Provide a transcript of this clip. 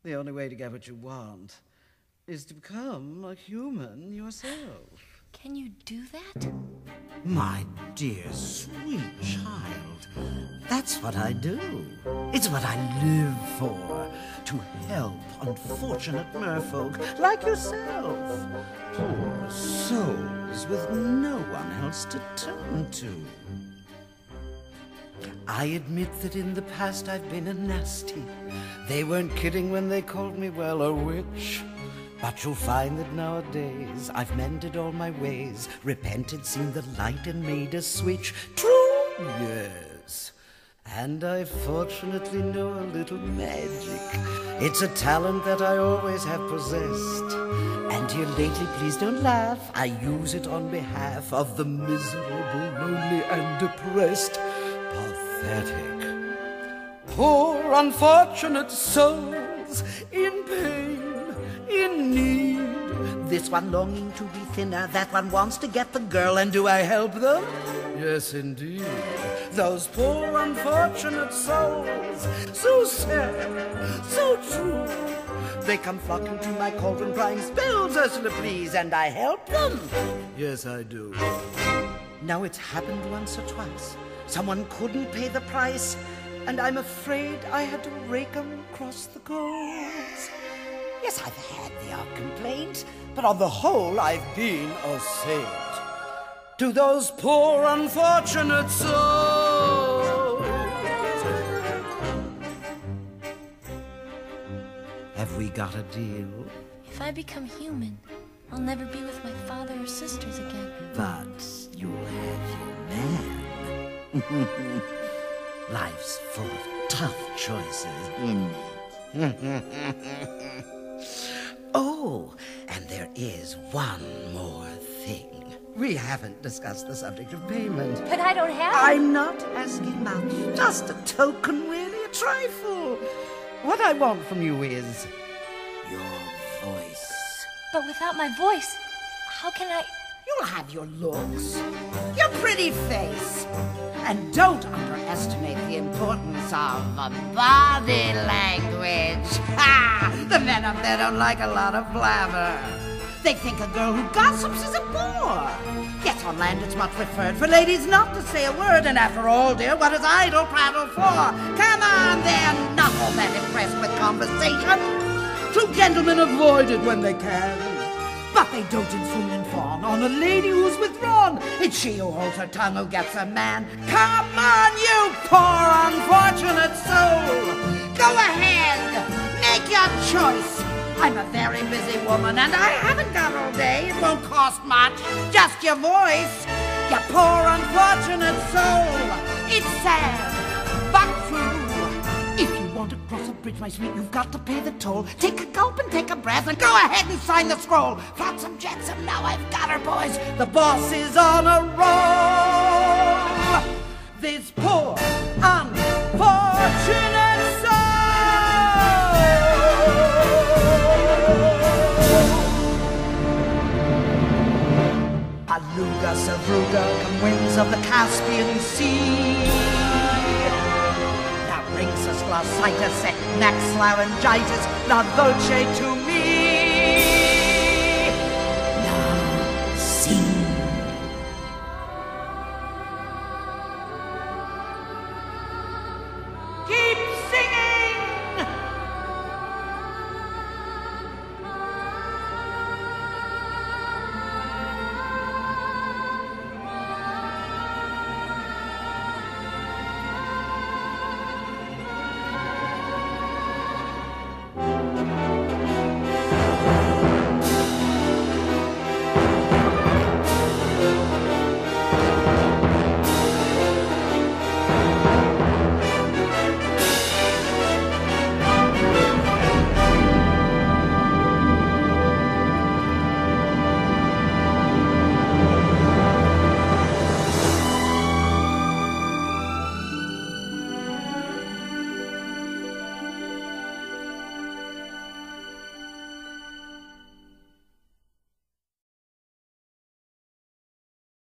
The only way to get what you want is to become a human yourself. Can you do that? My dear, sweet child, that's what I do. It's what I live for, to help unfortunate merfolk like yourself. Poor souls with no one else to turn to. I admit that in the past I've been a nasty. They weren't kidding when they called me, well, a witch. But you'll find that nowadays I've mended all my ways, repented, seen the light, and made a switch. True, yes. And I fortunately know a little magic. It's a talent that I always have possessed. And here lately, please don't laugh, I use it on behalf of the miserable, lonely, and depressed. Pathetic. Poor unfortunate souls in pain, in need. This one longing to be thinner, that one wants to get the girl, and do I help them? Yes, indeed. Those poor unfortunate souls, so sad, so true. They come flocking to my cauldron crying, spells, Ursula, please, and I help them. Yes, I do. Now it's happened once or twice. Someone couldn't pay the price, and I'm afraid I had to rake 'em across the coals. Yes, I've had the odd complaint, but on the whole, I've been a saint. To those poor unfortunate souls. Have we got a deal? If I become human, I'll never be with my father or sisters again. But you'll have your man. Life's full of tough choices, isn't it? Oh, and there is one more thing. We haven't discussed the subject of payment. But I don't have it. I'm not asking much. Just a token, really, a trifle. What I want from you is your voice. But without my voice, how can I... You'll have your looks, your pretty face. And don't underestimate the importance of body language. Ha! The men up there don't like a lot of blabber. They think a girl who gossips is a bore. Yes, on land it's much preferred for ladies not to say a word. And after all, dear, what is idle prattle for? Come on, they're not all that impressed with conversation. True gentlemen avoid it when they can. But they don't swoon and fawn on a lady who's withdrawn. It's she who holds her tongue who gets a man. Come on, you poor unfortunate soul. Go ahead, make your choice. I'm a very busy woman and I haven't got all day. It won't cost much, just your voice. You poor unfortunate soul. It's sad, but true. If you want to cross a bridge, my sweet, you've got to pay the toll. Take a gulp and take a breath and go ahead and sign the scroll. Flotsam jetsam, now I've got her, boys. The boss is on a roll. This poor, unfortunate soul. Aluga, Savruga, come winds of the Caspian Sea. Larynxus, glossitis, neck, laryngitis, la voce to me.